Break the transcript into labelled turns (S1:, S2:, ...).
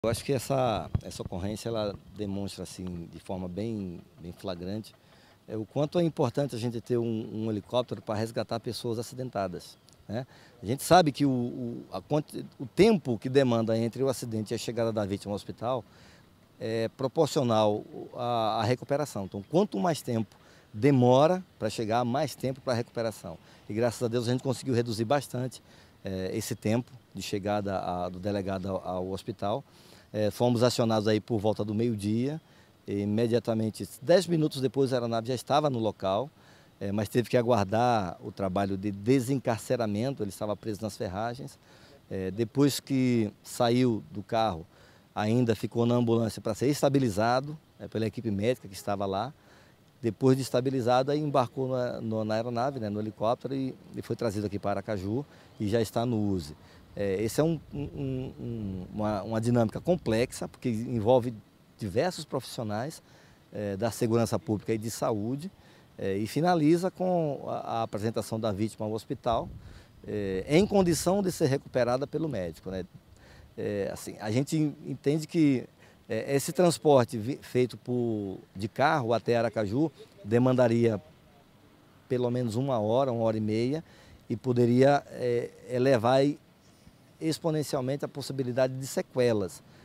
S1: Eu acho que essa ocorrência ela demonstra assim, de forma bem flagrante o quanto é importante a gente ter um helicóptero para resgatar pessoas acidentadas, né? A gente sabe que o tempo que demanda entre o acidente e a chegada da vítima ao hospital é proporcional à recuperação. Então, quanto mais tempo demora para chegar, mais tempo para a recuperação. E graças a Deus a gente conseguiu reduzir bastante esse tempo de chegada do delegado ao hospital. Fomos acionados aí por volta do meio-dia. Imediatamente, 10 minutos depois, a aeronave já estava no local, mas teve que aguardar o trabalho de desencarceramento, ele estava preso nas ferragens. Depois que saiu do carro, ainda ficou na ambulância para ser estabilizado pela equipe médica que estava lá. Depois de estabilizado, aí embarcou na aeronave, né, no helicóptero, e foi trazido aqui para Aracaju e já está no USE. Esse é uma dinâmica complexa, porque envolve diversos profissionais da segurança pública e de saúde, e finaliza com a apresentação da vítima ao hospital, em condição de ser recuperada pelo médico, né? Assim, a gente entende que esse transporte feito de carro até Aracaju demandaria pelo menos uma hora e meia, e poderia elevar exponencialmente a possibilidade de sequelas.